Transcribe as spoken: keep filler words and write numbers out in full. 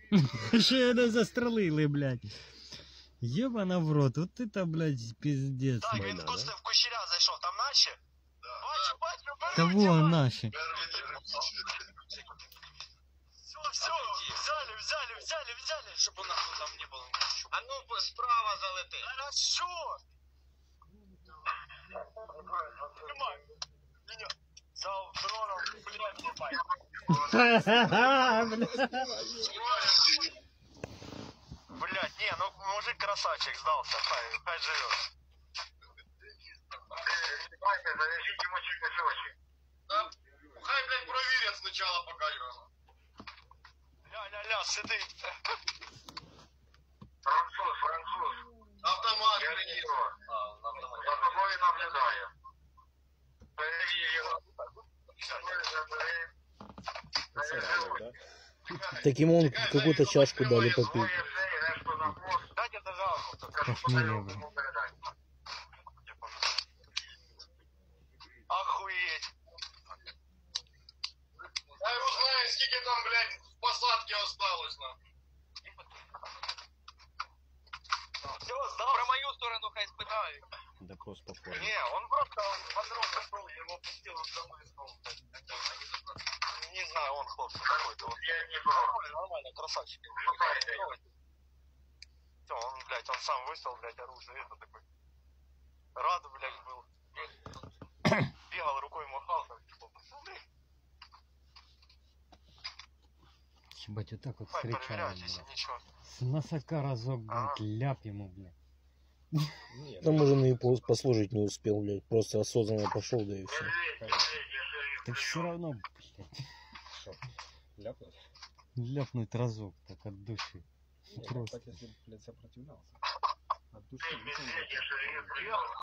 Ще не застрелили, блядь. Єбана в рот, от ти там, блядь, пиздец. Так, він вкусно в кущеря зайшов, там наші? Бачу, бачу, беруть Та його. во, наші. Все, все, взяли, взяли, взяли, взяли, чтобы у нас там не было ничего. А ну, справа залети. Хорошо. Снимай. Меня. За дроном, блядь, ебать. Блядь, не, ну мужик красавчик сдался, хай, хай живет. Завяжите ему чуть-чуть. Хай, блядь, проверят сначала, пока его. Ля-ля-ля, сидит. Француз, француз. Автомат. Я видел. За тобой наблюдаю. Проверь его. Так ему он какую-то чашку дали попить. Дайте дожалку. Похмелье, блядь. Охуеть. Я его знаю, сколько там, блядь, в посадке осталось, на. Все, сдал. Про мою сторону хай спитаю. Допрос по форме. Не, он просто по дорогу шел, я его пустил, он за мной снова. Не знаю, он хлопцы какой-то. Я не нормально, нормально, красавчик. Все, он, блядь, он сам выставил, блядь, оружие, это такой. Рад, блядь, был. Бегал, рукой махал, там, типа, посмотри. Ебать, вот так вот Хай, встречаем, проверяйте, если блядь. ничего. С носока разок, блядь, ляп ему, блядь. Там он и пос- послужить не успел, блядь. Просто осознанно пошел, да и все. Так все равно, блядь. Ляпнуть? Ляпнуть разок, так от души. Не, Просто. так если, блядь, сопротивлялся. От души.